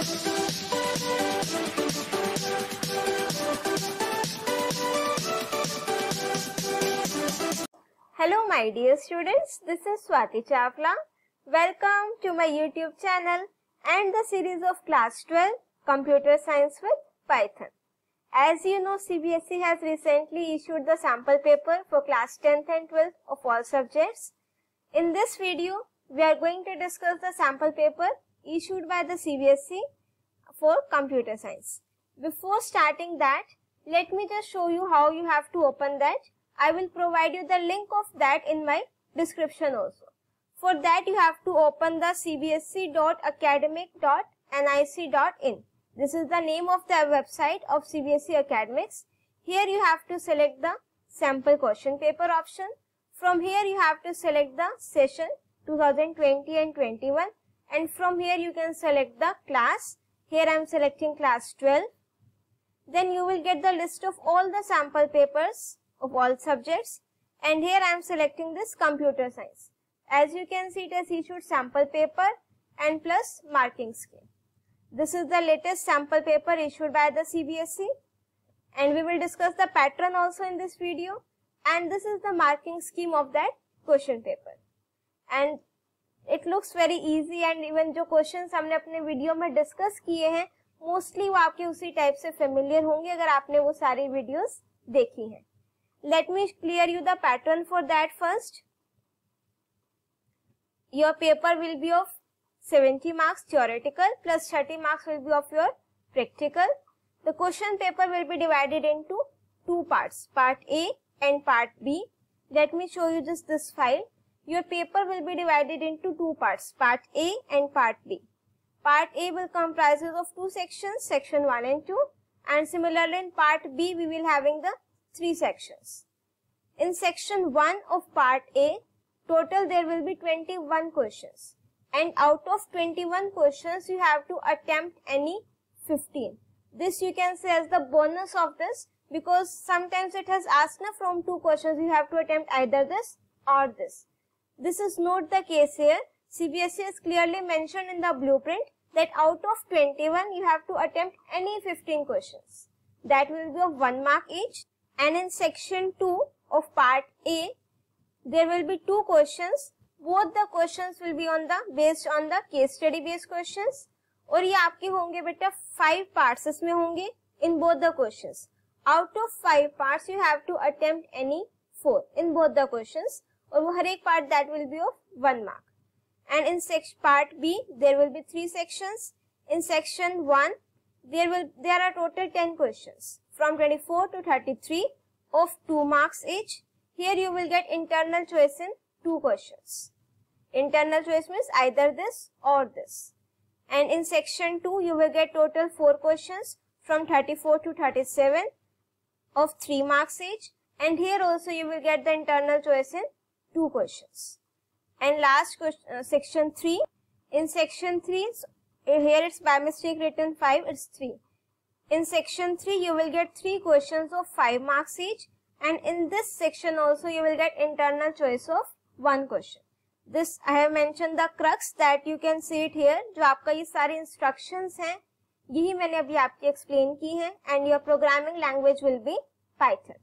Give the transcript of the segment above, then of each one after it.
Hello my dear students, this is Swati Chawla. Welcome to my YouTube channel and the series of class 12 Computer Science with Python. As you know, CBSE has recently issued the sample paper for class 10th and 12th of all subjects. In this video, we are going to discuss the sample paper issued by the CBSE for computer science. Before starting that, let me just show you how you have to open that. I will provide you the link of that in my description also. For that, you have to open the cbse.academic.nic.in. This is the name of the website of CBSE Academics. Here you have to select the sample question paper option. From here you have to select the session 2020 and 21, and from here you can select the class. Here I am selecting class 12. Then you will get the list of all the sample papers of all subjects, and here I am selecting this computer science. As you can see, it has issued sample paper and plus marking scheme. This is the latest sample paper issued by the CBSE, and we will discuss the pattern also in this video, and this is the marking scheme of that question paper. And it looks very easy, and even जो questions हमने अपने video में discuss किए हैं mostly वो आपके उसी type से फेमिलियर होंगे अगर आपने वो सारी वीडियोस देखी हैं. Let me clear you the pattern for that first. Your paper will be of 70 marks theoretical plus 30 marks will be of your practical. The question paper will be divided into two parts, part A and part B. Let me show you just this file. Your paper will be divided into two parts, part A and part B. Part A will comprise of two sections, section 1 and 2, and similarly in part B we will having the three sections. In section 1 of part A, total there will be 21 questions, and out of 21 questions you have to attempt any 15. This you can say as the bonus of this, because sometimes it has asked from 2 questions you have to attempt either this or this. This is not the case here. CBSE has clearly mentioned in the blueprint that out of 21 you have to attempt any 15 questions. That will be of 1 mark each. And in section 2 of part A, there will be 2 questions. Both the questions will be based on the case study based questions. और ये आपके होंगे बेटा 5 parts इसमें होंगे in both the questions. Out of 5 parts you have to attempt any 4 in both the questions. और वो हर एक part that will be of 1 mark. And in part B, there will be 3 sections. In section 1, there are total 10 questions from 24 to 33 of 2 marks each. Here you will get internal choice in 2 questions. Internal choice means either this or this. And in section 2, you will get total 4 questions from 34 to 37 of 3 marks each. And here also you will get the internal choice in 2 questions. And last question, section 3. In section 3, here it's by mistake written 5, it's 3. In section 3, you will get 3 questions of 5 marks each. And in this section also, you will get internal choice of 1 question. This I have mentioned the crux that you can see it here. जो आपका ये सारे instructions हैं, यही मैंने अभी आपके explain की हैं. And your programming language will be Python.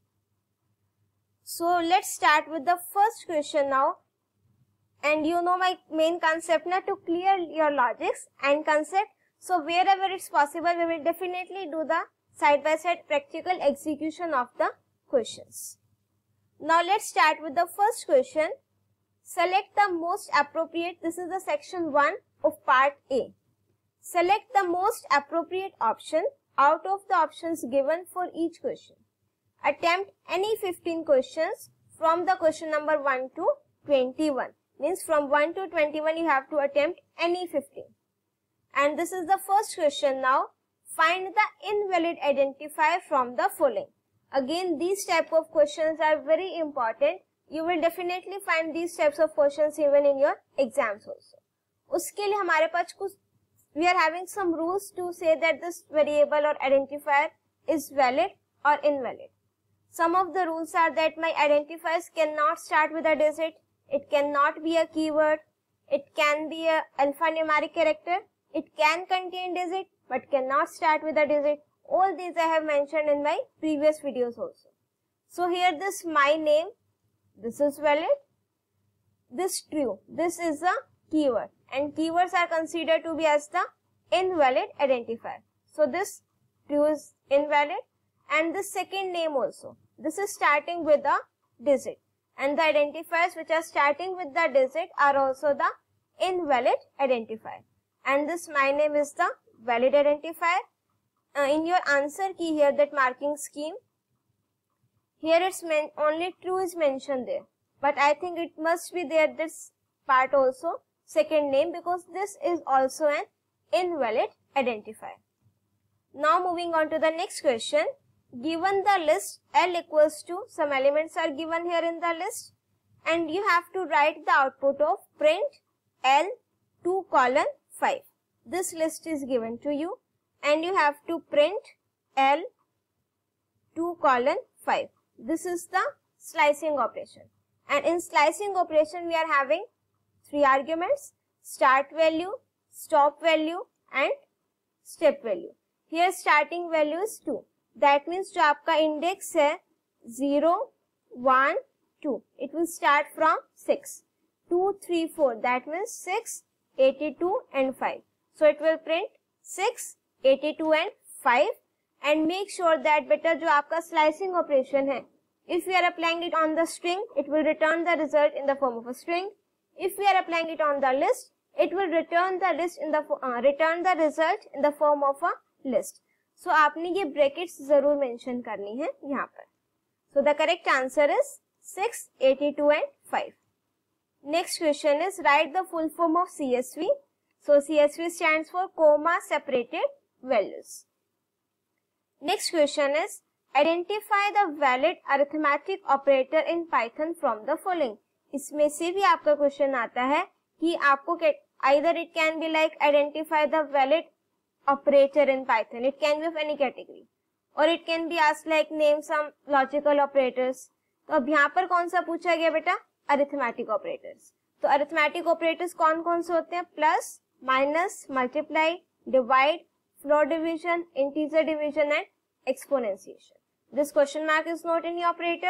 So let's start with the first question now. And you know my main concept now to clear your logics and concept. So wherever it's possible, we will definitely do the side-by-side practical execution of the questions. Now let's start with the first question. Select the most appropriate, this is the section 1 of part A. Select the most appropriate option out of the options given for each question. Attempt any 15 questions from the question number 1 to 21. Means from 1 to 21 you have to attempt any 15. And this is the first question now. Find the invalid identifier from the following. Again, these type of questions are very important. You will definitely find these types of questions even in your exams also. उसके लिए हमारे पास कुछ, we are having some rules to say that this variable or identifier is valid or invalid. Some of the rules are that my identifiers cannot start with a digit. It cannot be a keyword. It can be a alphanumeric character. it can contain digit but cannot start with a digit. All these I have mentioned in my previous videos also. So here this my name, this is valid, this true, this is a keyword, and keywords are considered to be as the invalid identifier. So this true is invalid, and the second name also, this is starting with a digit, and the identifiers which are starting with the digit are also the invalid identifier, and this my name is the valid identifier. In your answer key here, that marking scheme, here it's only true is mentioned there, but I think it must be there this part also, second name, because this is also an invalid identifier. Now moving on to the next question. Given the list L equals to, some elements are given here in the list, and you have to write the output of print L 2:5. This list is given to you and you have to print L 2:5. This is the slicing operation, and in slicing operation we are having three arguments: start value, stop value and step value. Here starting value is 2. That means जो आपका index है 0, 1, 2, it will start from 6, 2, 3, 4. That means 6, 82 and 5. So it will print 6, 82 and 5, and make sure that बेटा जो आपका slicing operation है, if we are applying it on the string, it will return the result in the form of a string. If we are applying it on the list, it will return the list in the result in the form of a list. So आपने ये brackets जरूर mention करनी है यहाँ पर. So the correct answer is 6, 82 and 5. Next question is write the full form of CSV. So CSV stands for comma separated values. Next question is identify the valid arithmetic operator in Python from the following. इसमें से भी आपका question आता है कि आपको either it can be like identify the valid operator in Python. It can be of any category, or it can be asked like name some logical operators. तो अब यहाँ पर कौन सा पूछा गया बेटा? Arithmetic operators. तो arithmetic operators कौन कौन से होते हैं? Plus, minus, multiply, divide, floor division, integer division and exponentiation. This question mark is not any operator.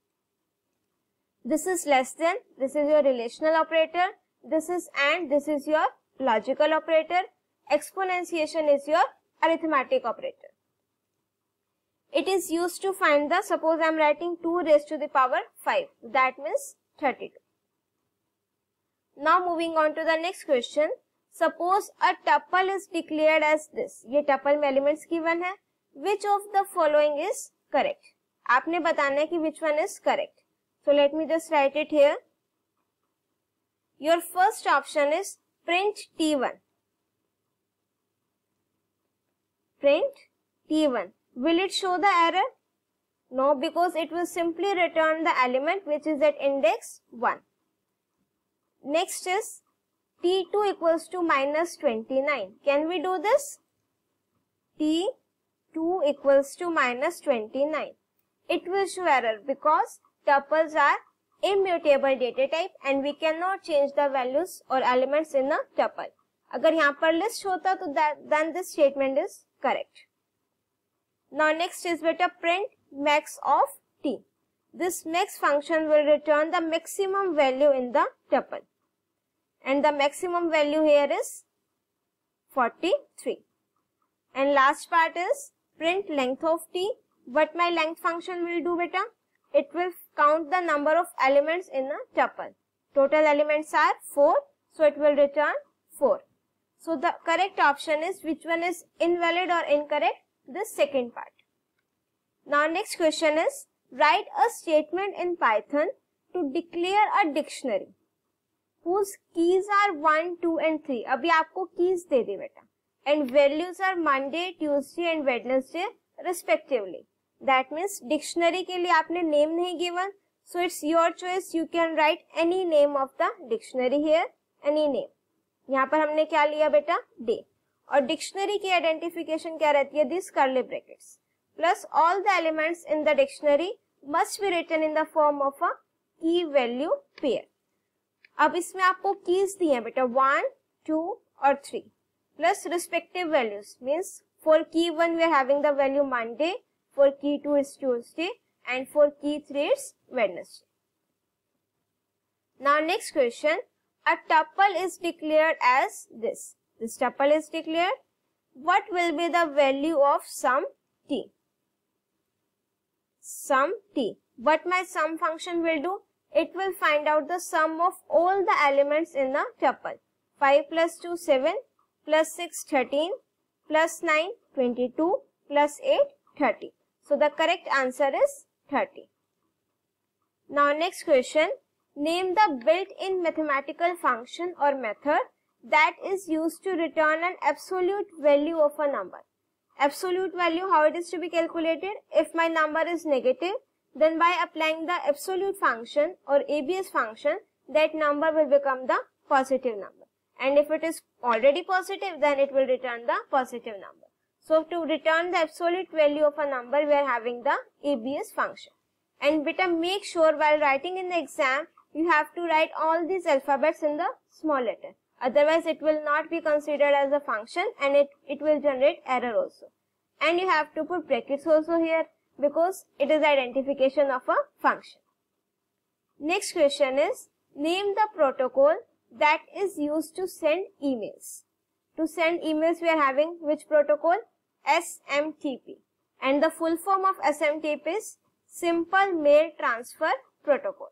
This is less than, this is your relational operator, this is and, this is your logical operator. Exponentiation is your arithmetic operator. It is used to find the, suppose I am writing 2 raised to the power 5, that means 32. Now moving on to the next question. Suppose a tuple is declared as this. ये tuple में elements given है. Which of the following is correct? आपने बताना है कि which one is correct. So let me just write it here. Your first option is print T1. Print T1. Will it show the error? No, because it will simply return the element which is at index 1. Next is T2 equals to minus 29. Can we do this? T2 equals to minus 29. It will show error because tuples are immutable data type and we cannot change the values or elements in a tuple. अगर यहाँ पर list होता तो then this statement is correct. Now next is beta print max of t. This max function will return the maximum value in the tuple, and the maximum value here is 43. And last part is print length of t. What my length function will do beta? It will count the number of elements in a tuple. Total elements are 4, so it will return 4. So the correct option is, which one is invalid or incorrect? This second part. Now next question is write a statement in Python to declare a dictionary whose keys are 1, 2 and 3. अभी आपको keys दे दे बेटा, and values are Monday, Tuesday and Wednesday respectively. That means dictionary के लिए आपने name नहीं given, so it's your choice. You can write any name of the dictionary here, any name. यहाँ पर हमने क्या लिया बेटा? Day. और dictionary की identification क्या रहती है? These curly brackets. Plus all the elements in the dictionary must be written in the form of a key value pair. अब इसमें आपको keys दी हैं बेटा 1, 2 और 3. plus respective values. Means for key 1 we are having the value Monday, for key 2 is Tuesday, and for key 3 it's Wednesday. Now next question, a tuple is declared as this. This tuple is declared. What will be the value of sum t? Sum t. What my sum function will do? It will find out the sum of all the elements in the tuple. 5 plus 2, 7, plus 6, 13, plus 9, 22, plus 8, 30. So the correct answer is 30. Now next question, name the built-in mathematical function or method that is used to return an absolute value of a number. Absolute value, how it is to be calculated? If my number is negative, then by applying the absolute function or ABS function, that number will become the positive number. And if it is already positive, then it will return the positive number. So to return the absolute value of a number, we are having the ABS function. And beta, make sure while writing in the exam, you have to write all these alphabets in the small letter. Otherwise, it will not be considered as a function and it will generate error also. And you have to put brackets also here because it is identification of a function. Next question is, name the protocol that is used to send emails. To send emails, we are having which protocol? SMTP. And the full form of SMTP is Simple Mail Transfer Protocol.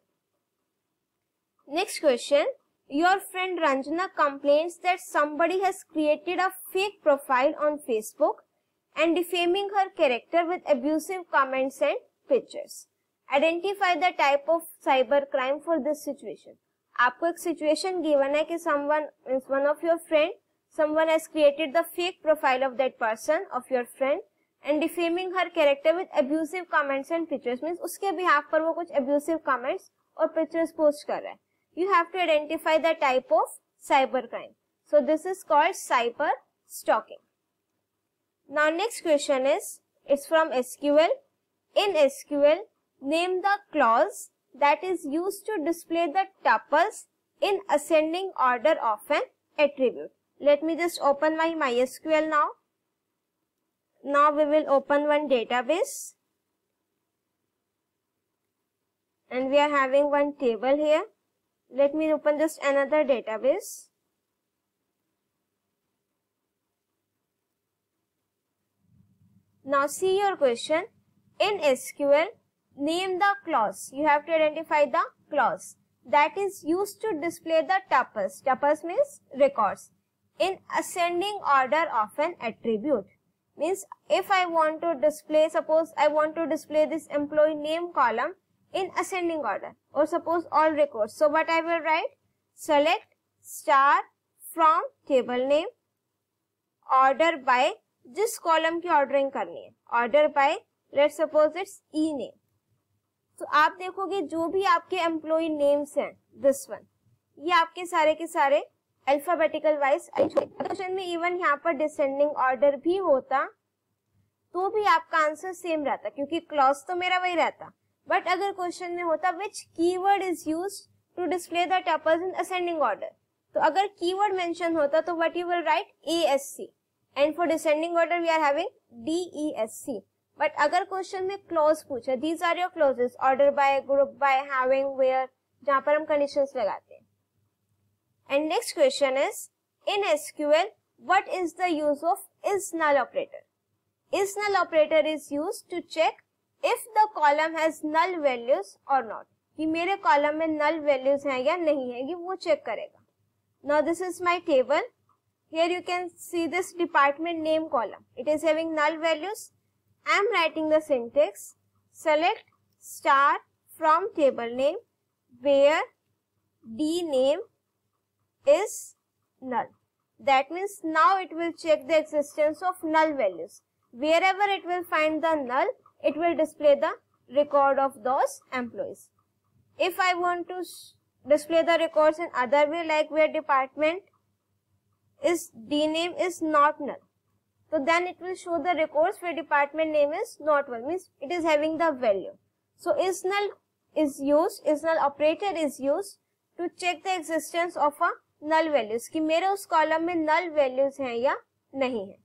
Next question, your friend Ranjana complains that somebody has created a fake profile on Facebook and defaming her character with abusive comments and pictures. Identify the type of cyber crime for this situation. आपको एक situation given है कि one of your friend, someone has created the fake profile of that person, of your friend, and defaming her character with abusive comments and pictures. Means उसके behalf पर वो कुछ abusive comments और pictures post कर रहा है. You have to identify the type of cyber crime. So this is called cyber stalking. Now next question is, it's from SQL. In SQL, name the clause that is used to display the tuples in ascending order of an attribute. Let me just open my MySQL now. Now we will open one database. And we are having one table here. Let me open just another database. Now see your question. In SQL, name the clause. You have to identify the clause that is used to display the tuples. Tuples means records in ascending order of an attribute. Means if I want to display, suppose I want to display this employee name column in ascending order, or suppose all records. So what I will write? Select star from table name, order by, जिस column की ordering करनी है, order by, let's suppose it's E name. तो आप देखोगे जो भी आपके एम्प्लॉय नेम्स हैं, दिस वन, ये आपके सारे के सारे अल्फाबेटिकल वाइज. क्वेश्चन में इवन यहाँ पर डिसेंडिंग ऑर्डर भी होता तो भी आपका आंसर सेम रहता, क्योंकि क्लॉज तो मेरा वही रहता. बट अगर क्वेश्चन में होता which keyword is used to display the tuples in ascending order, तो अगर कीवर्ड मेंशन होता तो what you will write? ASC. And for descending order we are having DESC. But अगर क्वेश्चन में क्लॉज पूछे, these are your clauses, order by, group by, having, where, जहाँ पर हम conditions लगाते हैं. And next question is, in SQL, what is the use of is null operator? Is null operator is used to check if the column has null values or not. कि मेरे column में null values हैं या नहीं है, ये वो check करेगा. Now this is my table. Here you can see this department name column. It is having null values. I am writing the syntax. Select star from table name where D name is null. That means now it will check the existence of null values. Wherever it will find the null, it will display the record of those employees. If I want to display the records in other way, like where department is D name is not null, so then it will show the records where department name is not null, means it is having the value. So is null operator is used to check the existence of a null values कि मेरे उस column में null values हैं या नहीं है।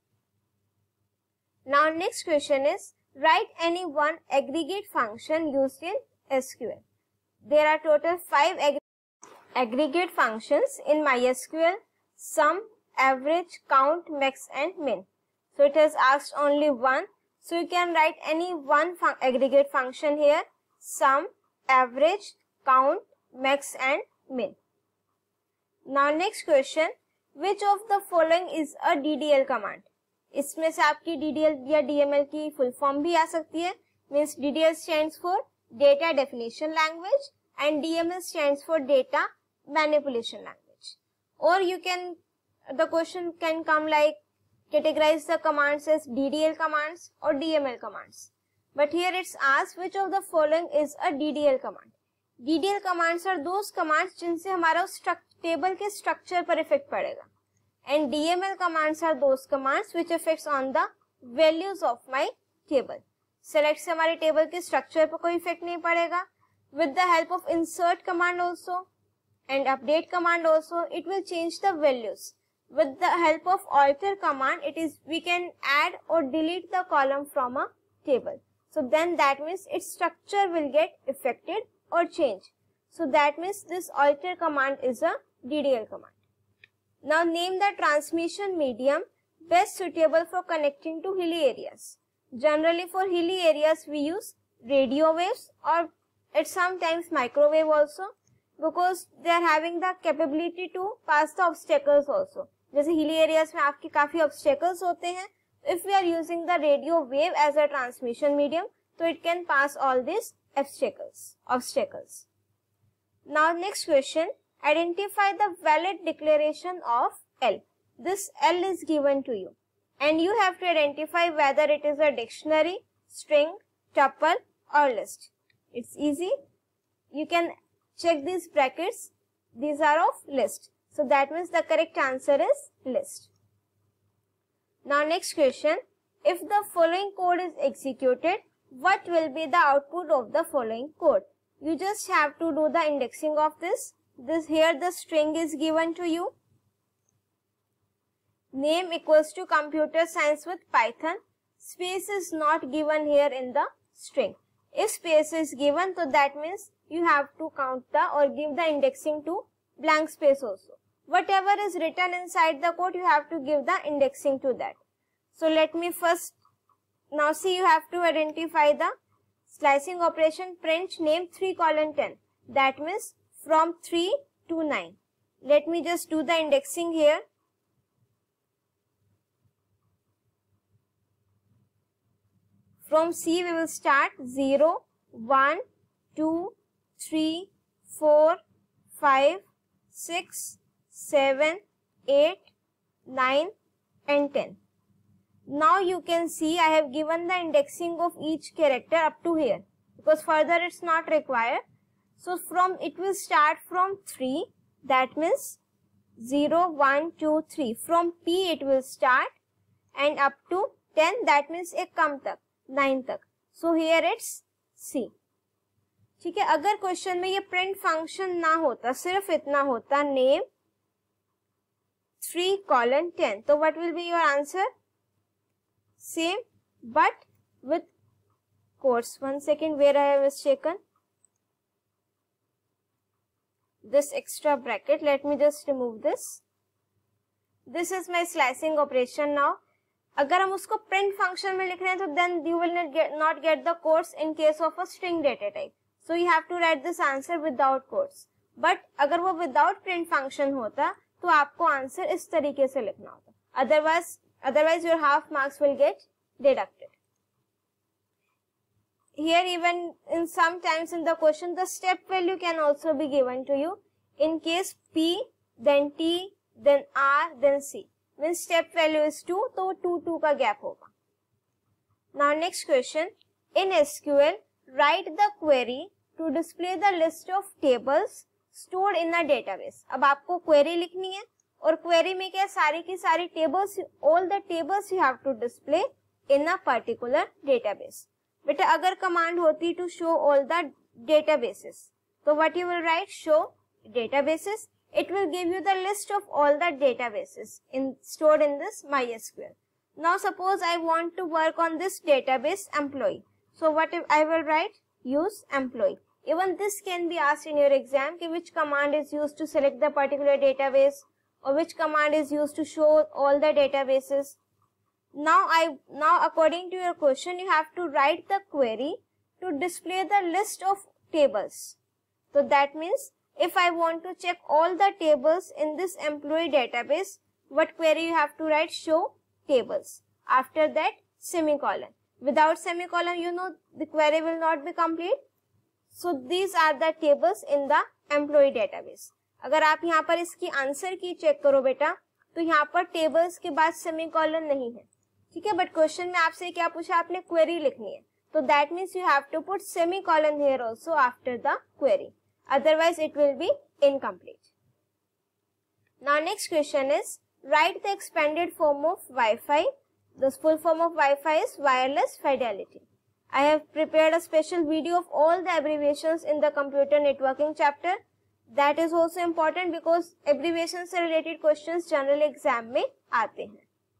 Now next question is write any one aggregate function used in SQL. There are total 5 aggregate functions in MySQL: sum, average, count, max and min. So it has asked only one. So you can write any one aggregate function here: sum, average, count, max and min. Now next question, which of the following is a DDL command? इसमें से आपकी DDL या DML की full form भी आ सकती है. Means DDL stands for Data Definition Language and DML stands for Data Manipulation Language. Or you can, the question can come like, categorize the commands as DDL commands or DML commands. But here it's asked which of the following is a DDL command. DDL commands are those commands जिनसे हमारा उस table के structure पर effect पड़ेगा. And DML commands are those commands which affects on the values of my table. Select से हमारे table के structure पर कोई इफेक्ट नहीं पड़ेगा. With the help of insert command also and update command also it will change the values. With the help of alter command it is we can add or delete the column from a table. So then that means its structure will get affected or change. So that means this alter command is a DDL command. Now name the transmission medium best suitable for connecting to hilly areas. Generally for hilly areas we use radio waves or at sometimes microwave also because they are having the capability to pass the obstacles also. जैसे hilly areas में आपके काफी obstacles होते हैं. If we are using the radio wave as a transmission medium, so it can pass all these obstacles. Now next question, identify the valid declaration of L. This L is given to you. And you have to identify whether it is a dictionary, string, tuple or list. It's easy. You can check these brackets. These are of list. So that means the correct answer is list. Now next question. If the following code is executed, what will be the output of the following code? You just have to do the indexing of this. Here the string is given to you. Name equals to computer science with Python. Space is not given here in the string. If space is given, so that means you have to count the or give the indexing to blank space also. Whatever is written inside the code, you have to give the indexing to that. So let me first, now see, you have to identify the slicing operation print name 3:10. That means from 3 to 9. Let me just do the indexing here. From C we will start 0, 1, 2, 3, 4, 5, 6, 7, 8, 9 and 10. Now you can see I have given the indexing of each character up to here because further it's not required. So from it will start from 3, that means 0, 1, 2, 3. From P it will start and up to 10, that means एक कम तक 9 तक. So here it's C. ठीक है, अगर question में ये print function ना होता, सिर्फ इतना होता नेम 3:10, तो what will be your answer? Same but with quotes. One second, where I have mistaken this extra bracket. Let me just remove this. This is my slicing operation now. अगर हम उसको print function में लिख रहे हैं तो then you will not get the quotes in case of a string data type. So you have to write this answer without quotes. But अगर वो without print function होता तो आपको आंसर इस तरीके से लिखना होता. Otherwise your half marks will get deducted. Here even in sometimes in the question the step value can also be given to you. In case P, then T, then R, then C. When step value is 2, तो 2 का gap होगा. Now next question. In SQL, write the query to display the list of tables stored in a database. अब आपको query लिखनी है और query में क्या सारी की सारी tables, all the tables you have to display in a particular database. बेटा अगर command होती to show all the databases, तो what you will write? Show databases. it will give you the list of all the databases stored in this MySQL. Now suppose I want to work on this database employee. So what if I will write? Use employee. Even this can be asked in your exam, which command is used to select the particular database, or which command is used to show all the databases. Now according to your question, you have to write the query to display the list of tables. So that means if I want to check all the tables in this employee database, what query you have to write? Show tables. After that, semicolon. Without semicolon, you know the query will not be complete. So these are the tables in the employee database. अगर आप यहाँ पर इसकी answer की check करो बेटा, तो यहाँ पर टेबल्स के बाद सेमीकोलन नहीं है, ठीक है. बट क्वेश्चन में आपसे क्या पूछा, आपने क्वेरी लिखनी है, तो that means you have to put semicolon here also after the query, otherwise it will be incomplete. Now next question is, write the expanded form of Wi-Fi. The full form of Wi-Fi is wireless fidelity. I have prepared a special video of all the abbreviations in the computer networking chapter. That is also important because abbreviations से related questions general exam में आते हैं.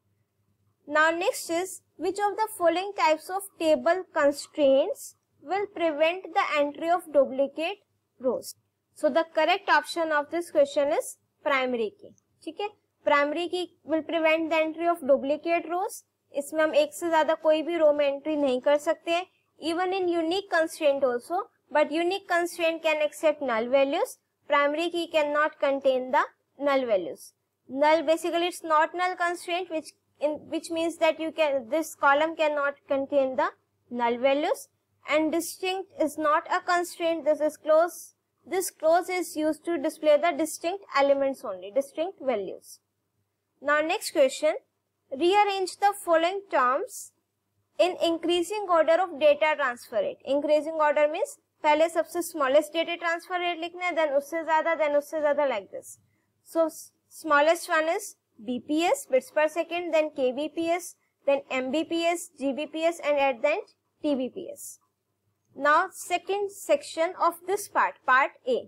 Now next is, which of the following types of table constraints will prevent the entry of duplicate rows? So the correct option of this question is primary key. ठीक है, primary key will prevent the entry of duplicate rows. इसमें हम एक से ज्यादा कोई भी रो में एंट्री नहीं कर सकते हैं. Even in unique constraint also, but unique constraint can accept null values. Primary key cannot contain the null values. Null basically it's not null constraint, which means that this column cannot contain the null values. And distinct is not a constraint. This is close. This clause is used to display the distinct elements only, distinct values. Now next question, rearrange the following terms in increasing order of data transfer rate. Increasing order means पहले सबसे smallest data transfer rate लिखना है, then उससे ज़्यादा like this. So smallest one is BPS, bits per second, then KBPS, then MBPS, GBPS, and at the end TBPS. Now second section of this part A.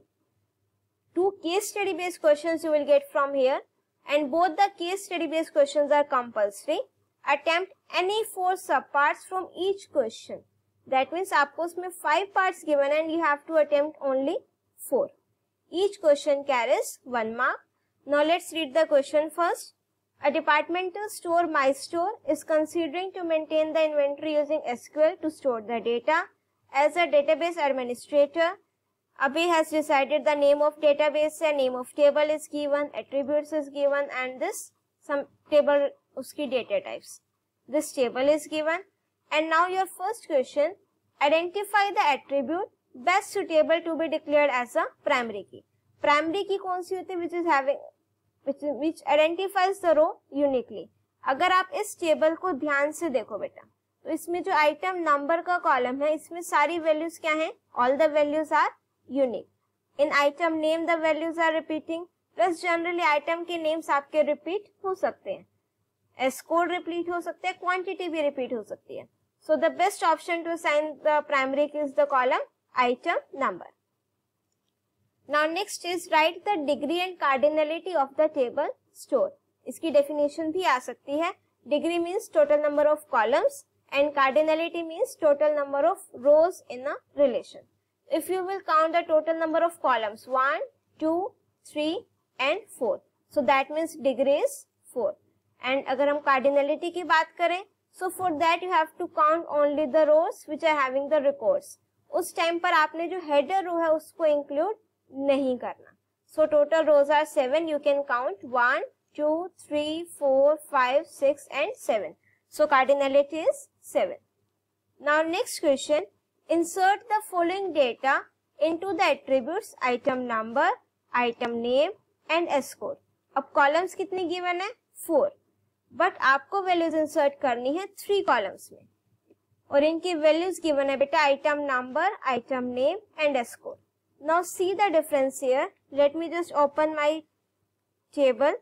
2 case study based questions you will get from here, and both the case study based questions are compulsory. Attempt any 4 subparts from each question. That means आपको उसमें 5 parts given and you have to attempt only 4. Each question carries 1 mark. Now let's read the question first. A departmental store, MyStore, is considering to maintain the inventory using SQL to store the data. As a database administrator, Abhi has decided the name of database and name of table is given, attributes is given, and this some table uski data types. This table is given. And now your first question, identify the attribute best suitable to be declared as a primary key. Primary key कौन सी होती है which identifies the row uniquely. अगर आप इस table को ध्यान से देखो बेटा, तो इसमें जो आइटम नंबर का कॉलम है, इसमें सारी वैल्यूज क्या हैं? All the values are unique. In item name the values are repeating. Plus generally item के names आपके repeat हो सकते हैं. S code repeat हो सकते हैं, quantity भी repeat हो सकती है. So the best option to assign the primary key is the column item number. Now next is write the degree and cardinality of the table store. इसकी definition भी आ सकती है. Degree means total number of columns and cardinality means total number of rows in a relation. If you will count the total number of columns 1, 2, 3 and 4. So that means degree is 4. And अगर हम cardinality की बात करें, so for that you have to count only the rows which are having the records. उस time पर आपने जो header row है उसको include नहीं करना. So total rows are 7. You can count 1, 2, 3, 4, 5, 6 and 7. So cardinality is 7. Now next question, insert the following data into the attributes item number, item name and S code. अब columns कितनी given है? 4. But आपको values insert करनी है 3 columns में और इनकी values given है बेटा item number, item name and S code. Now see the difference here. Let me just open my table.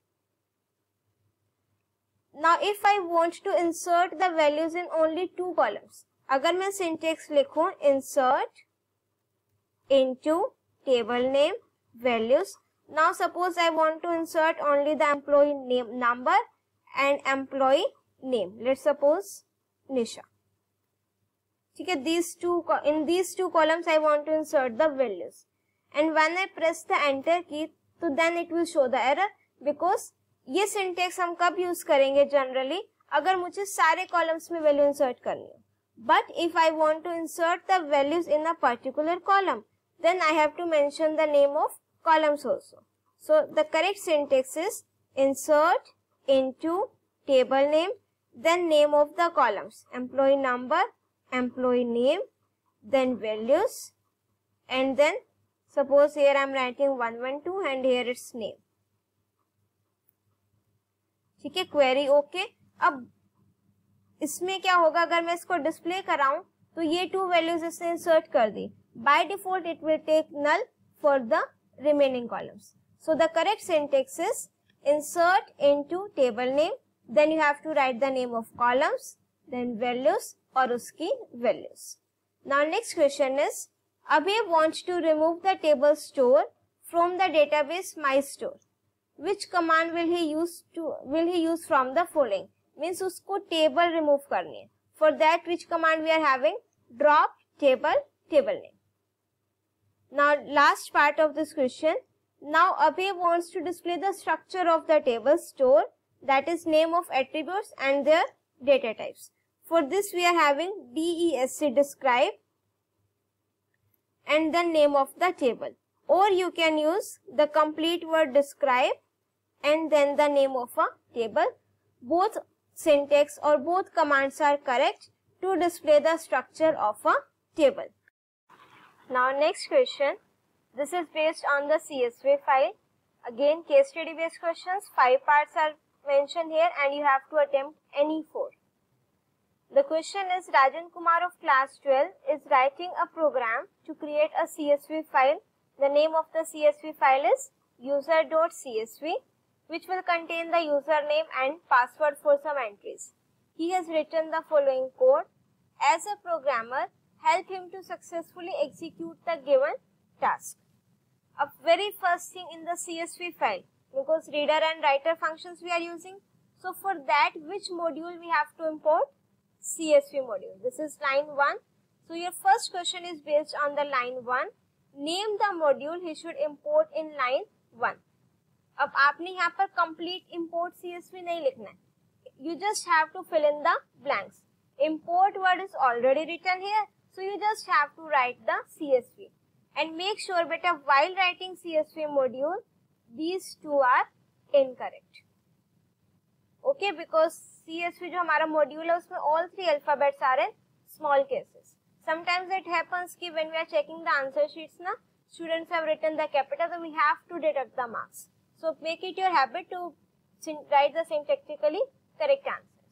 Now if I want to insert the values in only 2 columns, अगर मैं syntax लिखूं insert into table name values, Now suppose I want to insert only the employee name number and employee name. Let's suppose Nisha. ठीक है, in these two columns I want to insert the values, and when I press the enter key, तो then it will show the error, because ये syntax हम कब use करेंगे generally, अगर मुझे सारे columns में value insert करनी हो. But if I want to insert the values in a particular column, then I have to mention the name of columns also. So the correct syntax is insert into table name, then name of the columns, employee number, employee name, then values, and then suppose here I am writing 112 and here it's name. ठीक है, query okay. अब इसमें क्या होगा, अगर मैं इसको display कराऊं तो ये टू वैल्यूज इससे इंसर्ट कर दी. By default it will take null for the remaining columns. So the correct syntax is insert into table name, then you have to write the name of columns, then values और उसकी values. Now next question is, Abhay wants to remove the table store from the database MyStore. Which command will he use from the following? Means उसको table remove करनी है. For that which command we are having? Drop table name. Now last part of this question. Now Abhay wants to display the structure of the table store, that is name of attributes and their data types. For this we are having DESC describe and the name of the table, or you can use the complete word describe and then the name of a table. Both syntax or both commands are correct to display the structure of a table. Now next question. This is based on the CSV file. Again, case study based questions. 5 parts are mentioned here and you have to attempt any 4. The question is, Rajan Kumar of class 12 is writing a program to create a CSV file. The name of the CSV file is user.csv, which will contain the username and password for some entries. He has written the following code. As a programmer, help him to successfully execute the given task. A very first thing in the CSV file, because reader and writer functions we are using. So for that, which module we have to import? CSV module. This is line 1. So your first question is based on the line 1. Name the module he should import in line 1. अब आपने यहाँ पर complete import CSV नहीं लिखना है. You just have to fill in the blanks. Import word is already written here, so you just have to write the CSV. And make sure beta while writing CSV module, these two are incorrect. Okay, because CSV जो हमारा module है उसमें all 3 alphabets are in small cases. Sometimes it happens कि when we are checking the answer sheets ना, students have written the capital, so we have to deduct the marks. So make it your habit to write the syntactically correct answers.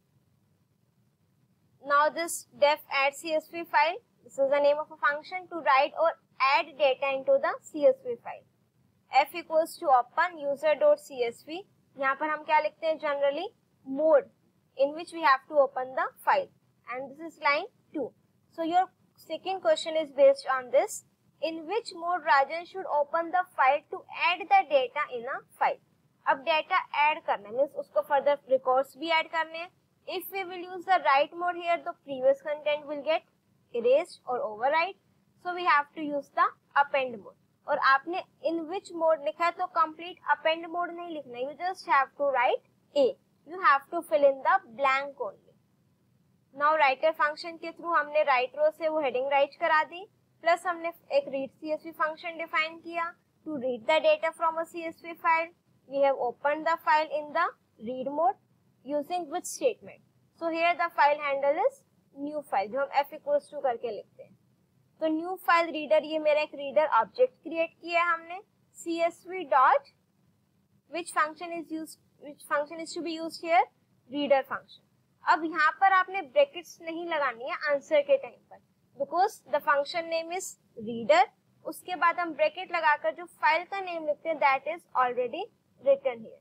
Now this def add CSV file. This is the name of a function to write or add data into the CSV file. F equals to open user.csv. यहाँ पर हम क्या लिखते हैं generally? Mode in which we have to open the file. And this is line 2. So your second question is based on this. In which mode Rajan should open the file to add the data in a file? अब data add करना means उसको further records भी add करने हैं. If we will use the write mode here, the previous content will get erased or overwrite. So we have to use the append mode. और आपने in which mode लिखा है तो complete append mode नहीं लिखना. You just have to write A. You have to fill in the blank only. Now writer function के through हमने write row से वो heading write करा दी. Plus हमने एक read CSV function define किया to read the data from a CSV file. We have opened the file in the read mode using which statement. So here the file handle is new file जो हम f equals to करके लिखते हैं. तो new file reader, ये मेरा एक reader object create किया है हमने. CSV dot which function is to be used here? Reader function. अब यहाँ पर आपने brackets नहीं लगानी है answer के टाइम पर, because the function name is reader. उसके बाद हम bracket लगाकर जो file का name लिखते हैं that is already written here.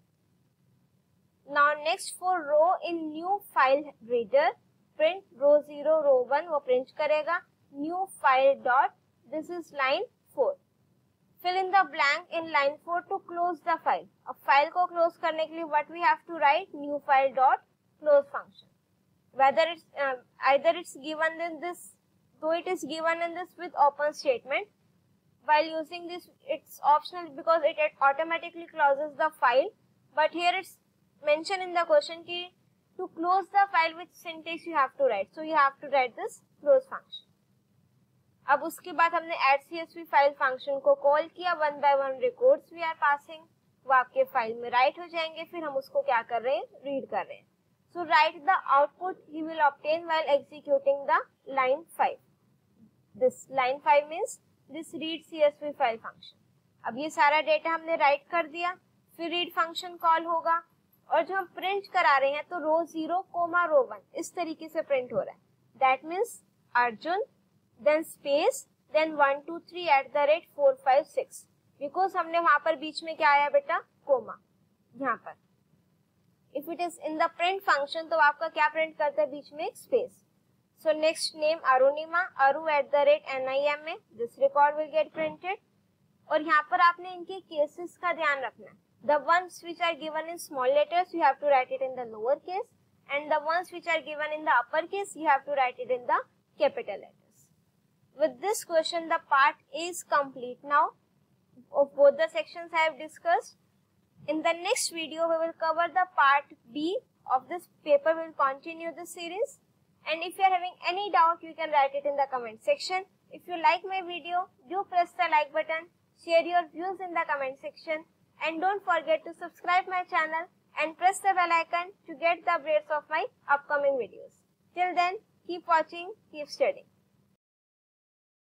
Now next for row in new file reader, print row 0 row 1 वो print करेगा. New file dot, this is line 4. fill in the blank in line 4 to close the file. अब file को close करने के लिए what we have to write, new file dot close function. Whether it's either it's given in this, though it is given in this with open statement. While using this, it's optional because it automatically closes the file. But here it's mentioned in the question ki to close the file, which syntax you have to write. So you have to write this close function. अब उसके बाद हमने add csv file function को call किया, one by one records we are passing, वो आपके file में right हो जाएंगे, फिर हम उसको क्या कर रहे हैं, रीड कर रहे हैं. So write the output he will obtain while executing the line 5. This line 5 means this read csv file function. अब ये सारा डेटा हमने राइट कर दिया, फिर रीड फंक्शन कॉल होगा, और जो हम प्रिंट करा रहे हैं तो रो 0 कोमा रो 1 इस तरीके से प्रिंट हो रहा है. That means Arjun then space then 1 2 3 at the rate 4 5 6, because हमने वहां पर बीच में क्या आया बेटा, कोमा. यहाँ पर if it is in the print function तो आपका क्या प्रिंट करता है, बीच में एक space. So next name Arunima, Aru at the rate NIM में this record will get printed. और यहाँ पर आपने इनके केसेस का ध्यान रखना है. The ones which are given in small letters you have to write it in the lower case, and the ones which are given in the upper case you have to write it in the capital letters. With this question, the part A is complete now of both the sections I have discussed. In the next video, we will cover the part B of this paper. We will continue this series. And if you are having any doubt, you can write it in the comment section. If you like my video, do press the like button, share your views in the comment section, and don't forget to subscribe my channel and press the bell icon to get the updates of my upcoming videos. Till then, keep watching, keep studying.